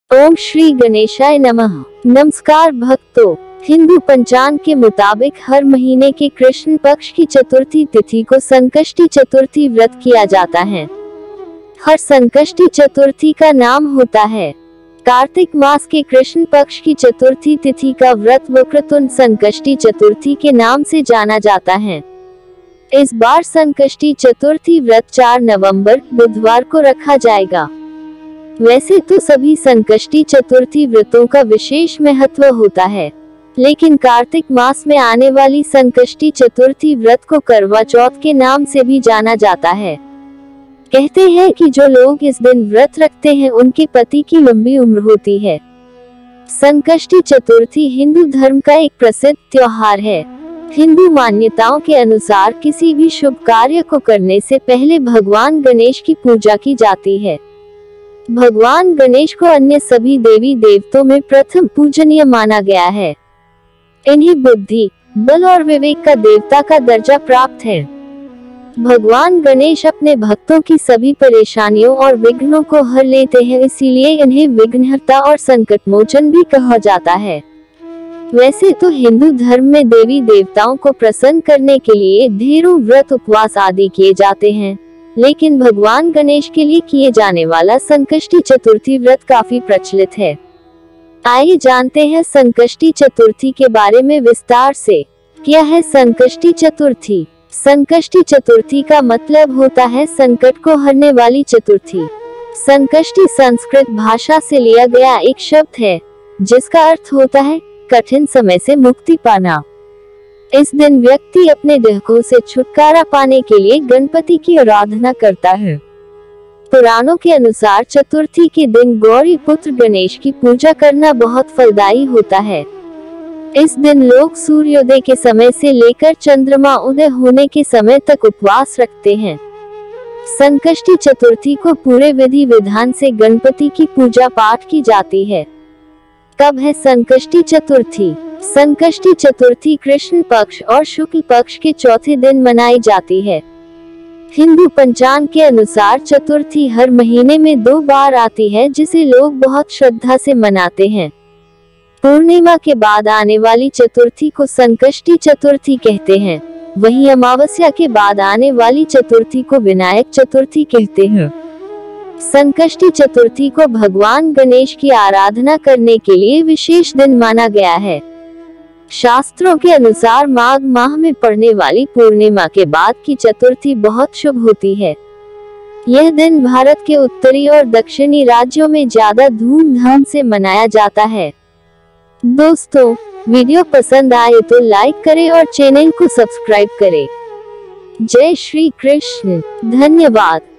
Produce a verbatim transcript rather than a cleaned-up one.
ओम श्री गणेशाय नमः। नमस्कार भक्तों, हिंदू पंचांग के मुताबिक हर महीने के कृष्ण पक्ष की चतुर्थी तिथि को संकष्टी चतुर्थी व्रत किया जाता है। हर संकष्टी चतुर्थी का नाम होता है। कार्तिक मास के कृष्ण पक्ष की चतुर्थी तिथि का व्रत वक्रतुंड संकष्टी चतुर्थी के नाम से जाना जाता है। इस बार संकष्टी चतुर्थी व्रत चार नवंबर बुधवार को रखा जाएगा। वैसे तो सभी संकष्टी चतुर्थी व्रतों का विशेष महत्व होता है, लेकिन कार्तिक मास में आने वाली संकष्टी चतुर्थी व्रत को करवा चौथ के नाम से भी जाना जाता है। कहते हैं कि जो लोग इस दिन व्रत रखते हैं उनके पति की लंबी उम्र होती है। संकष्टी चतुर्थी हिंदू धर्म का एक प्रसिद्ध त्योहार है। हिंदू मान्यताओं के अनुसार किसी भी शुभ कार्य को करने से पहले भगवान गणेश की पूजा की जाती है। भगवान गणेश को अन्य सभी देवी देवताओं में प्रथम पूजनीय माना गया है। इन्हें बुद्धि, बल और विवेक का देवता का दर्जा प्राप्त है। भगवान गणेश अपने भक्तों की सभी परेशानियों और विघ्नों को हर लेते हैं, इसीलिए इन्हें विघ्नहर्ता और संकटमोचन भी कहा जाता है। वैसे तो हिंदू धर्म में देवी देवताओं को प्रसन्न करने के लिए ढेरों व्रत उपवास आदि किए जाते हैं, लेकिन भगवान गणेश के लिए किए जाने वाला संकष्टी चतुर्थी व्रत काफी प्रचलित है। आइए जानते हैं संकष्टी चतुर्थी के बारे में विस्तार से। क्या है संकष्टी चतुर्थी? संकष्टी चतुर्थी का मतलब होता है संकट को हरने वाली चतुर्थी। संकष्टी संस्कृत भाषा से लिया गया एक शब्द है, जिसका अर्थ होता है कठिन समय से मुक्ति पाना। इस दिन व्यक्ति अपने दुखों से छुटकारा पाने के लिए गणपति की आराधना करता है। पुराणों के अनुसार चतुर्थी के दिन गौरी पुत्र गणेश की पूजा करना बहुत फलदायी होता है। इस दिन लोग सूर्योदय के समय से लेकर चंद्रमा उदय होने के समय तक उपवास रखते हैं। संकष्टी चतुर्थी को पूरे विधि विधान से गणपति की पूजा पाठ की जाती है। कब है संकष्टी चतुर्थी? संकष्टी चतुर्थी कृष्ण पक्ष और शुक्ल पक्ष के चौथे दिन मनाई जाती है। हिंदू पंचांग के अनुसार चतुर्थी हर महीने में दो बार आती है, जिसे लोग बहुत श्रद्धा से मनाते हैं। पूर्णिमा के बाद आने वाली चतुर्थी को संकष्टी चतुर्थी कहते हैं। वहीं अमावस्या के बाद आने वाली चतुर्थी को विनायक चतुर्थी कहते हैं। संकष्टी चतुर्थी को भगवान गणेश की आराधना करने के लिए विशेष दिन माना गया है। शास्त्रों के अनुसार माघ माह में पड़ने वाली पूर्णिमा के बाद की चतुर्थी बहुत शुभ होती है। यह दिन भारत के उत्तरी और दक्षिणी राज्यों में ज्यादा धूमधाम से मनाया जाता है। दोस्तों, वीडियो पसंद आए तो लाइक करें और चैनल को सब्सक्राइब करें। जय श्री कृष्ण। धन्यवाद।